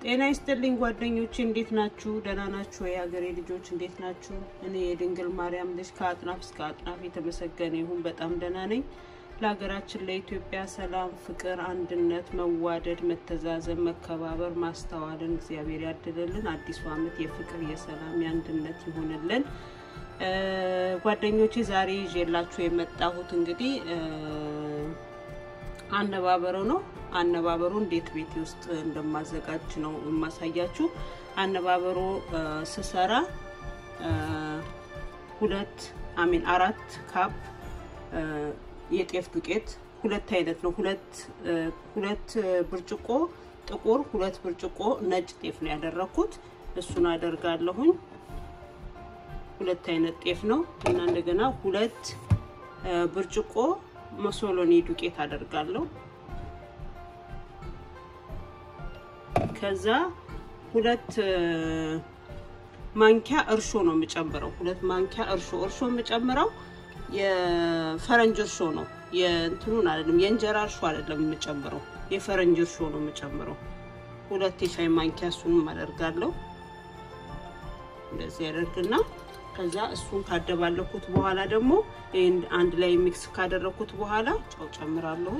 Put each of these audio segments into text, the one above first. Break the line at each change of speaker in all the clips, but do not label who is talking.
ጤና ይስጥልኝ ጓደኞቼ እንዴት ናችሁ ደህና ናችሁ የሀገሬ ልጆች እንዴት ናችሁ እኔ የድንግል ማርያም ልጅ ከአጥናፍ እስከ አጥናፍ የተመሰገነ ይሁን በጣም ደህና ነኝ ለሀገራችን ለኢትዮጵያ ሰላም ፍቅር አንድነት መዋደድ መተዛዘን መከባበር ማስተዋልን እግዚአብሔር ያድልልን አዲሱ አመት የፍቅር የሰላም የአንድነት ይሁንልን ጓደኞቼ ዛሬ ይዤላችሁ የመጣሁት እንግዲህ አነባበሮ ነው አነባበሮ እንዴት ቤት ውስጥ እንደማዘጋጅ ነው ማሳያችሁ አነባበሮ ስሰራ 4 ካፕ የጤፍ ዱቄት ሁለት አይነት ነው ሁለት ብርጭቆ ጥቁር ሁለት ብርጭቆ ነጭ ጤፍ ነው ያደረኩት እሱን አደርጋለሁኝ ሁለት አይነት ጤፍ ነው እና እንደገና ሁለት ብርጭቆ መሶሎኒ ዱቄት አደርጋለሁ ከዛ ሁለት ማንኪያ እርሾ ነው የምጨምረው ሁለት ማንኪያ እርሾ የምጨምረው የፈረንጅ እርሾ ነው የእንትኑን አይደለም የእንጀራ እርሾ አይደለም የምጨምረው የፈረንጅ እርሾ ነው የምጨምረው ሁለት የሻይ ማንኪያ እሱንም አደርጋለሁ እንደዚህ ያደርግና ከዛ እሱን ካደባለኩት በኋላ ደግሞ አንድ ላይ ሚክስ ካደረኩት በኋላ ጨው ጨምራለሁ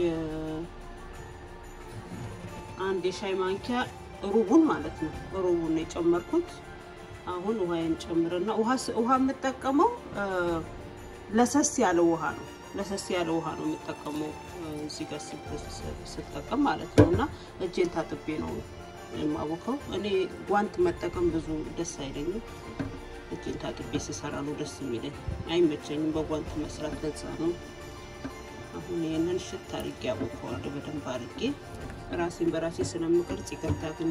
አንድ የሻይ ማንኪያ ሩቡን ማለት ነው ሩቡን የጨመርኩት አሁን ውሃን ጨምርና ውሃ መጠቀመው ለሰስ ያለ ውሃ ነው መጠቀመው እዚህ ጋር ሲተቀም ማለት ነውና እጄን ታጥቤ ነው የማወቀው እኔ ጓንት መጠቀም ብዙ ደስ አይለኝም እጄን ታጥቤ ሲሰራ ነው ደስ የሚለኝ አይመቸኝም በጓንት መስራት ለዛ ነው አሁን ይሄንን ሽት አድርጌ አወቀዋለሁ በደንብ አድርጌ ራሴን በራሴ ስለምቀርጽ ይቀርታ ግን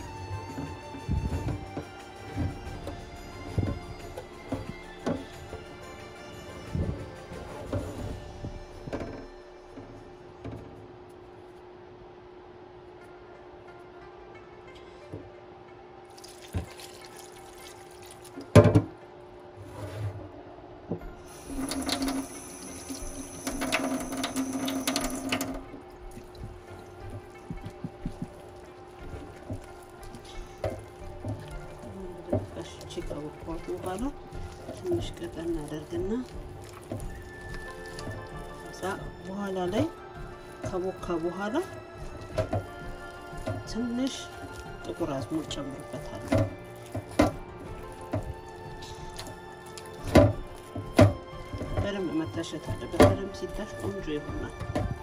ባለው ትንሽ ቀጠን አደርግና በኋላ ላይ ከቦካ በኋላ ትንሽ ጥቁር አዝሙድ ጨምርበታለሁ በደንብ መታሸት አለበት በደንብ ሲታሽ ቆንጆ ይሆናል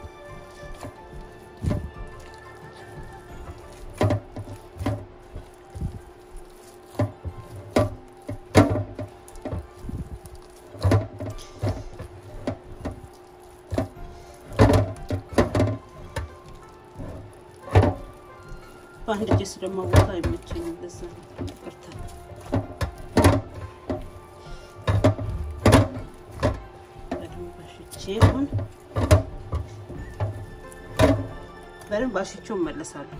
አንድ ጀስ ደግሞ ቦታ ይመቸኝ እንደዛ ይቀርታ በደንብ አሽቼው መለሳለሁ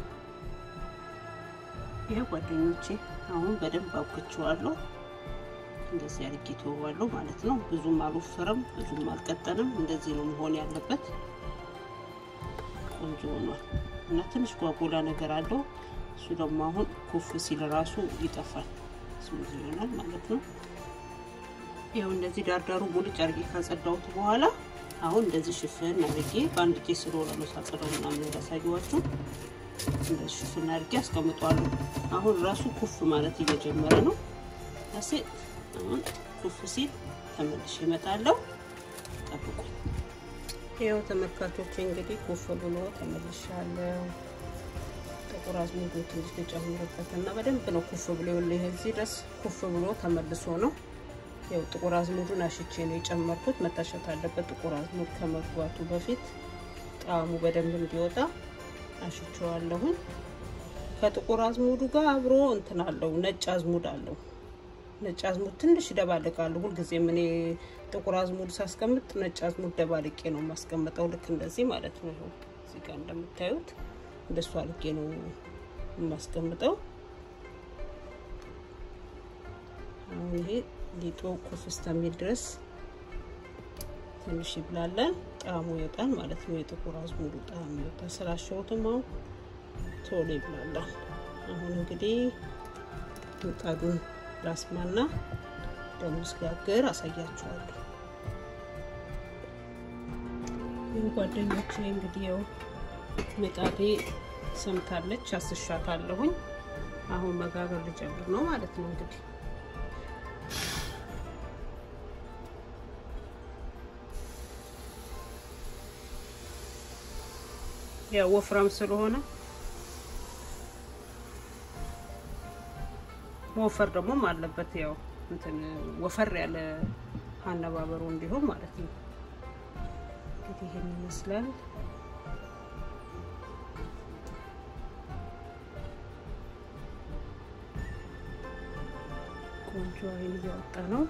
ይሄ ጓደኞቼ አሁን በደንብ አውቅቼዋለሁ እንደዚህ አርጊተዋለሁ ማለት ነው ብዙም አልወፈረም ብዙም አልቀጠንም እንደዚህ ነው መሆን ያለበት ቆንጆ ነው እና ትንሽ ጓጉላ ነገር አለው እሱ ደግሞ አሁን ኩፍ ሲል ራሱ ይጠፋል ስሙዝ ይሆናል ማለት ነው ይሄው እንደዚህ ዳርዳሩ ሙልጭ አርጌ ካጸዳውት በኋላ አሁን እንደዚህ ሽፍን አድርጌ ባንድ ኬስ ስለሆነ ነው ሳጸዳውና ምን ያሳየዋችሁ እንደዚህ ሽፍን አድርጌ አስቀምጣለሁ አሁን ራሱ ኩፍ ማለት እየጀመረ ነው አሁን ኩፍ ሲል ተመልሼ እመጣለሁ ጠብቁ ይሄው ተመልካቾቼ እንግዲህ ኩፍ ብሎ ተመልሻለሁ ጥቁር አዝሙድ ትንሽ ተጨምሮበትና በደንብ ነው ኩፍ ብሎ ለዚህ ድረስ ኩፍ ብሎ ተመልሶ ነው ይሄው ጥቁር አዝሙዱን አሽቼ ነው የጨመርኩት መታሸት አለበት ጥቁር አዝሙድ ከመግባቱ በፊት ጣዕሙ በደንብ እንዲወጣ አሽቼዋለሁ ከጥቁር አዝሙዱ ጋር አብሮ እንትናለው ነጭ አዝሙድ አለው ነጭ አዝሙድ ትንሽ ደባልቃለሁ ሁሉ ጊዜ ምን ጥቁር አዝሙድ ሳስቀምጥ ነጭ አዝሙድ ደባልቄ ነው ማስቀምጠው ልክ እንደዚህ ማለት ነው እዚህ ጋር እንደምታዩት እንደሱ አልቄ ነው ማስቀምጠው ይሄ ሊጦ ኩፍ እስከሚል ድረስ ትንሽ ይብላላል ጣዕሙ ይወጣል ማለት ነው የጥቁር አዝሙዱ ጣዕሙ ይወጣል ስላሸውትም ቶሎ ይብላላል አሁን እንግዲህ ምጣዱን ላስማና ደግሞ ስጋገር አሳያችኋለሁ። ጓደኞቼ እንግዲህ ያው ምጣዴ ሰምታለች አስሻታለሁኝ። አሁን መጋገር ልጀምር ነው ማለት ነው። እንግዲህ ያው ወፍራም ስለሆነ ወፈር ደግሞ አለበት ያው እንትን ወፈር ያለ አነባበሮ እንዲሆን ማለት ነው። እንግዲህ ይሄን ይመስላል። ቆንጆ አይን እያወጣ ነው።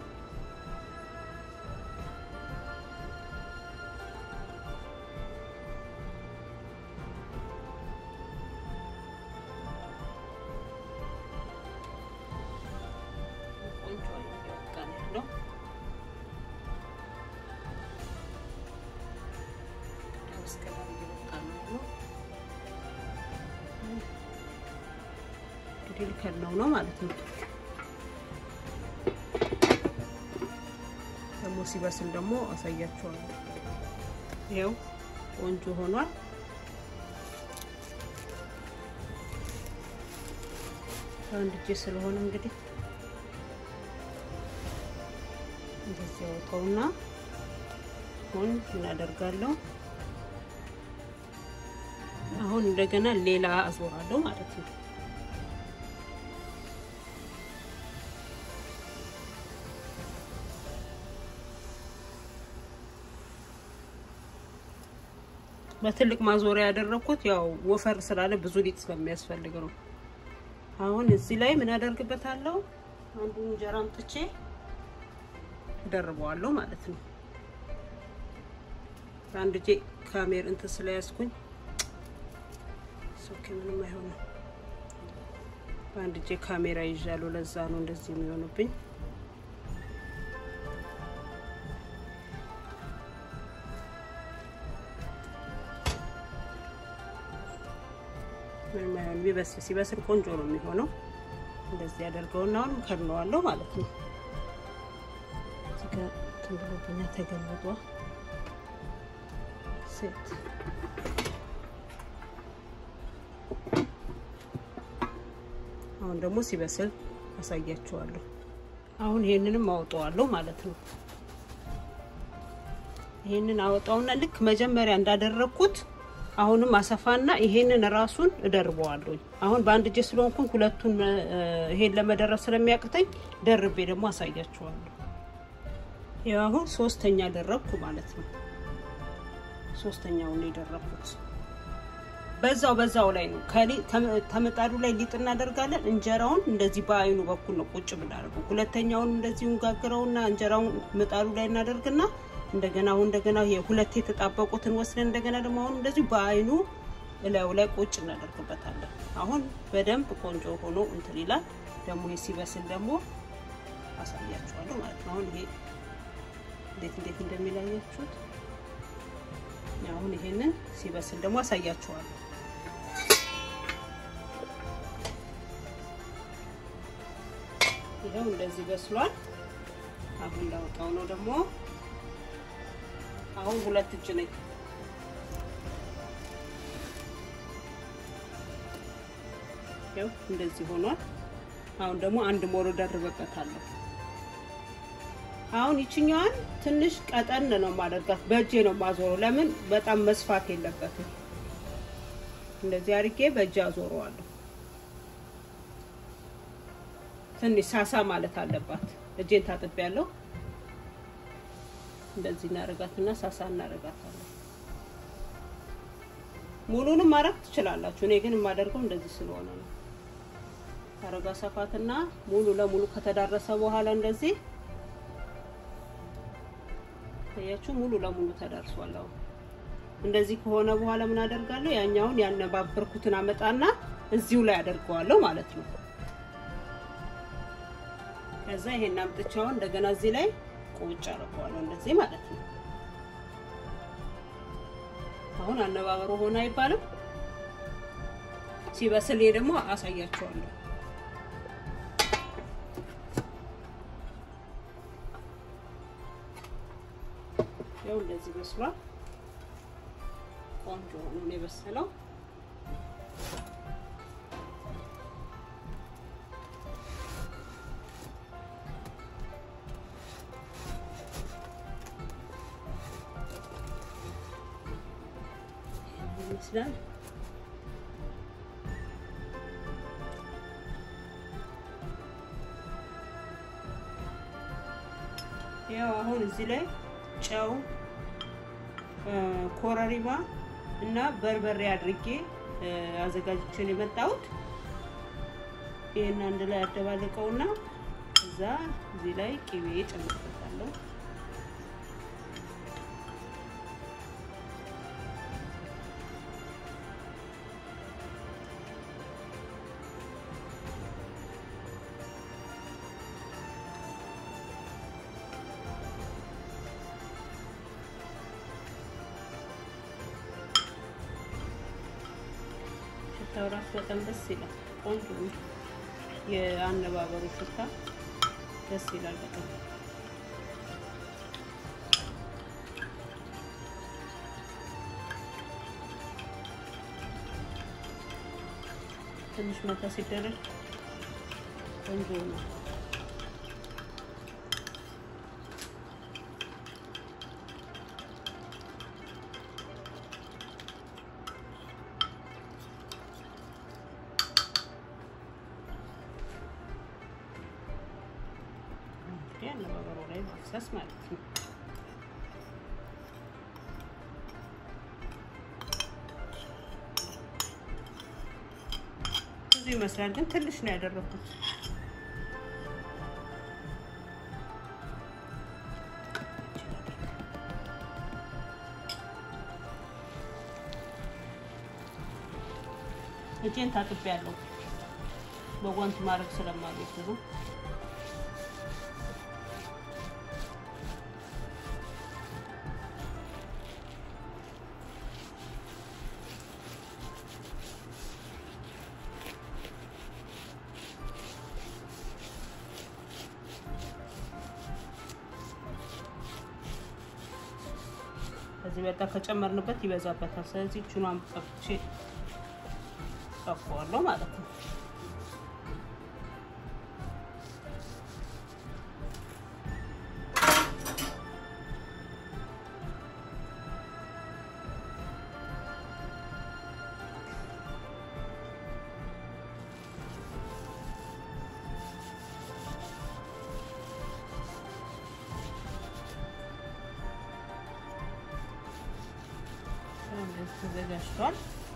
እንግዲህ ልከነው ነው ማለት ነው። ደግሞ ሲበስል ደግሞ አሳያችኋለሁ። ይሄው ቆንጆ ሆኗል። አንድ እጄ ስለሆነ እንግዲህ እንደዚህ አውጣውና አሁን ምን አደርጋለሁ? አሁን እንደገና ሌላ አዞራለሁ ማለት ነው። በትልቅ ማዞሪያ ያደረኩት ያው ወፈር ስላለ ብዙ ሊጥ ስለሚያስፈልግ ነው። አሁን እዚህ ላይ ምን አደርግበታለሁ? አንዱን እንጀራ አምጥቼ ደርበዋለሁ ማለት ነው። አንድ እጄ ካሜራ እንትን ስለያዝኩኝ ሶኬ ምንም አይሆንም። አንድ እጄ ካሜራ ይዣለሁ፣ ለዛ ነው እንደዚህ የሚሆንብኝ። ምንም አይሆንም። ሲበስል ቆንጆ ነው የሚሆነው። እንደዚህ ያደርገውና አሁን ከርነዋለሁ ማለት ነው። እዚጋ ተንብሎብኛ ተገልብጧል። ሴት አሁን ደግሞ ሲበስል አሳያችኋለሁ። አሁን ይሄንንም አውጣዋለሁ ማለት ነው። ይሄንን አውጣውና ልክ መጀመሪያ እንዳደረኩት አሁንም አሰፋና ይሄንን ራሱን እደርበዋለሁ። አሁን በአንድ እጄ ስለሆንኩኝ ሁለቱን ይሄን ለመደረብ ስለሚያቅተኝ ደርቤ ደግሞ አሳያችኋለሁ። ያው አሁን ሶስተኛ ደረብኩ ማለት ነው። ሶስተኛውን የደረብኩት በዛው ላይ ነው። ተመጣዱ ላይ ሊጥ እናደርጋለን። እንጀራውን እንደዚህ በአይኑ በኩል ነው ቁጭ ብናደርገው። ሁለተኛውን እንደዚህ እንጋግረውና እንጀራውን ምጣዱ ላይ እናደርግና እንደገና የሁለት የተጣበቁትን ወስደን እንደገና ደግሞ አሁን እንደዚህ በአይኑ ላይ ቁጭ እናደርግበታለን። አሁን በደንብ ቆንጆ ሆኖ እንትን ይላል። ደግሞ ሲበስል ደግሞ አሳያችኋለሁ ማለት ነው። አሁን ይሄ እንዴት እንደሚላያችሁት አሁን ይሄንን ሲበስል ደግሞ አሳያችኋለሁ። ይሄው እንደዚህ በስሏል። አሁን ላውጣው ነው ደግሞ አሁን ሁለት እጅ ነኝ። ያው እንደዚህ ሆኗል። አሁን ደግሞ አንድ ሞሮ ደርበበታለሁ። አሁን ይችኛዋን ትንሽ ቀጠን ነው ማድረጋት፣ በእጄ ነው ማዞረው። ለምን በጣም መስፋት የለበትም። እንደዚህ አድርጌ በእጄ አዞረዋለሁ። ትንሽ ሳሳ ማለት አለባት። እጄን ታጥቤያለሁ። እንደዚህ እናረጋትና ሳሳ እናረጋታለን። ሙሉንም ማረግ ትችላላችሁ። እኔ ግን የማደርገው እንደዚህ ስለሆነ ነው። ታረጋ ሰፋትና ሙሉ ለሙሉ ከተዳረሰ በኋላ እንደዚህ ታያችሁ፣ ሙሉ ለሙሉ ተዳርሷል። አሁን እንደዚህ ከሆነ በኋላ ምን አደርጋለሁ? ያኛውን ያነባበርኩትን አመጣና እዚሁ ላይ አደርገዋለሁ ማለት ነው። ከዛ ይሄን አምጥቻው እንደገና እዚህ ላይ ቁጭ አደርገዋለሁ እንደዚህ ማለት ነው። አሁን አነባበሮ ሆነ አይባልም። ሲበስል ደግሞ አሳያችኋለሁ። ያው እንደዚህ በስሏል። ቆንጆ ነው የበሰለው። ይመስላል። ያው አሁን እዚህ ላይ ጨው ኮረሪማ እና በርበሬ አድርጌ አዘጋጅቼ ነው የመጣሁት። ይሄን አንድ ላይ አደባልቀውና እዛ እዚህ ላይ ቅቤ ጨምርበታለሁ። ተውራስ በጣም ደስ ይላል። ቆንጆ የአነባበሩ ሽታ ደስ ይላል በጣም። ትንሽ መታ ሲደረግ ቆንጆ ነው። የአነባበሮ ላይ ማፍሰስ ማለት ነው። ብዙ ይመስላል ግን ትንሽ ነው ያደረኩት። እጄን ታጥቤያለሁ በጓንት ማድረግ ስለማልወድ ነው። እዚህ በጣም ከጨመርንበት ይበዛበታል። ስለዚህ እቺኗን ጠፍቼ ጠፋዋለሁ ማለት ነው። ተዘጋጅቷል።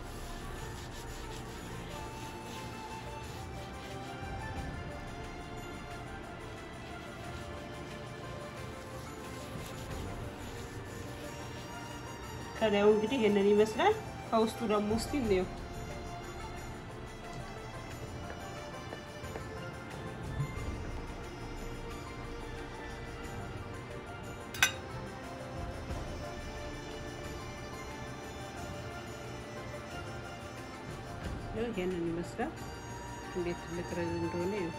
ከላዩ እንግዲህ ይሄንን ይመስላል። ከውስጡ ደግሞ እስቲ እንየው። ይሄንን ይመስላል። እንዴት ልጥረዝ እንደሆነ ይሁት።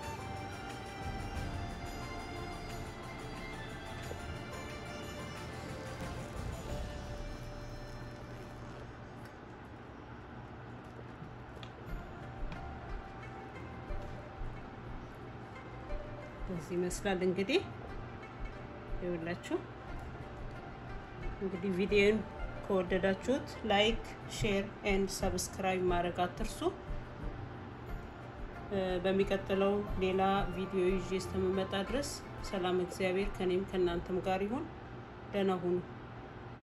እዚህ ይመስላል እንግዲህ ይኸውላችሁ። እንግዲህ ቪዲዮን ከወደዳችሁት ላይክ፣ ሼር ኤንድ ሰብስክራይብ ማድረግ አትርሱ። በሚቀጥለው ሌላ ቪዲዮ ይዤ እስከምመጣ ድረስ ሰላም እግዚአብሔር ከኔም ከናንተም ጋር ይሁን። ደህና ሁኑ።